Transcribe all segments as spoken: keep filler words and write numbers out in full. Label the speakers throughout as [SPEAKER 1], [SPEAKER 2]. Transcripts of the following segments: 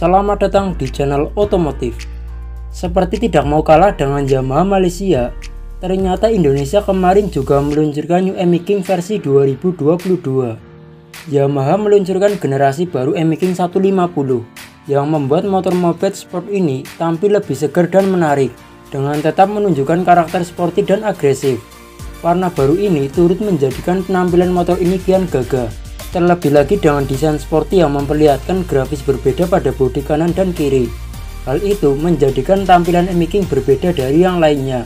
[SPEAKER 1] Selamat datang di channel otomotif. Seperti tidak mau kalah dengan Yamaha Malaysia, ternyata Indonesia kemarin juga meluncurkan New M I King versi dua ribu dua puluh dua. Yamaha meluncurkan generasi baru M I King seratus lima puluh yang membuat motor moped sport ini tampil lebih segar dan menarik dengan tetap menunjukkan karakter sporty dan agresif. Warna baru ini turut menjadikan penampilan motor ini kian gagah. Terlebih lagi dengan desain sporty yang memperlihatkan grafis berbeda pada bodi kanan dan kiri. Hal itu menjadikan tampilan M I King berbeda dari yang lainnya.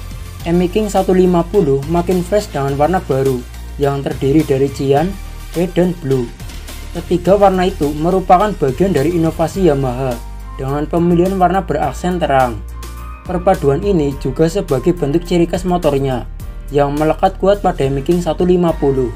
[SPEAKER 1] M I King seratus lima puluh makin fresh dengan warna baru yang terdiri dari cyan, red, dan blue. Ketiga warna itu merupakan bagian dari inovasi Yamaha dengan pemilihan warna beraksen terang. Perpaduan ini juga sebagai bentuk ciri khas motornya yang melekat kuat pada M I King seratus lima puluh.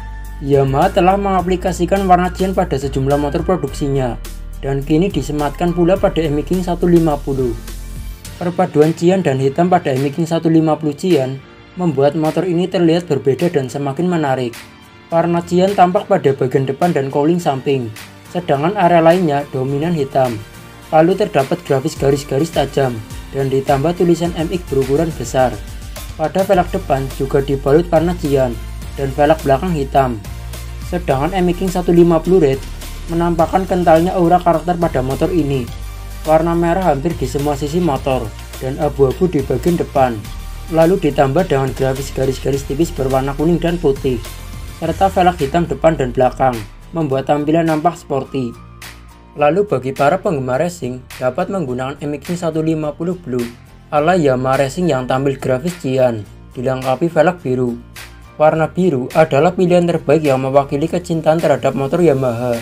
[SPEAKER 1] Yamaha telah mengaplikasikan warna cyan pada sejumlah motor produksinya dan kini disematkan pula pada M I King seratus lima puluh. Perpaduan cyan dan hitam pada M I King seratus lima puluh cyan membuat motor ini terlihat berbeda dan semakin menarik. Warna cyan tampak pada bagian depan dan cowling samping, sedangkan area lainnya dominan hitam. Lalu terdapat grafis garis-garis tajam dan ditambah tulisan M X berukuran besar. Pada velg depan juga dibalut warna cyan dan velg belakang hitam. Sedangkan M I King seratus lima puluh Red menampakkan kentalnya aura karakter pada motor ini. Warna merah hampir di semua sisi motor dan abu-abu di bagian depan. Lalu ditambah dengan grafis garis-garis tipis berwarna kuning dan putih, serta velg hitam depan dan belakang, membuat tampilan nampak sporty. Lalu bagi para penggemar racing dapat menggunakan M I King seratus lima puluh Blue ala Yamaha Racing yang tampil grafis cyan, dilengkapi velg biru. Warna biru adalah pilihan terbaik yang mewakili kecintaan terhadap motor Yamaha.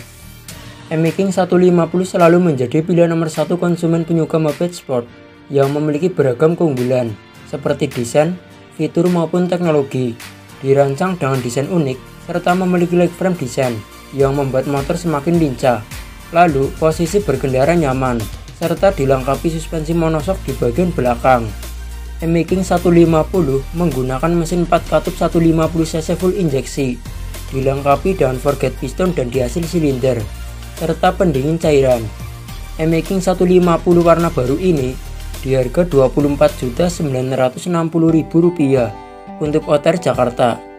[SPEAKER 1] M I King seratus lima puluh selalu menjadi pilihan nomor satu konsumen penyuka moped sport yang memiliki beragam keunggulan seperti desain, fitur maupun teknologi. Dirancang dengan desain unik serta memiliki leg frame desain yang membuat motor semakin lincah. Lalu posisi berkendara nyaman serta dilengkapi suspensi monoshock di bagian belakang. M I King seratus lima puluh menggunakan mesin empat katup seratus lima puluh cc full injeksi, dilengkapi dengan forget piston dan dihasil silinder, serta pendingin cairan. M I King seratus lima puluh warna baru ini diharga dua puluh empat juta sembilan ratus enam puluh ribu rupiah untuk O T R Jakarta.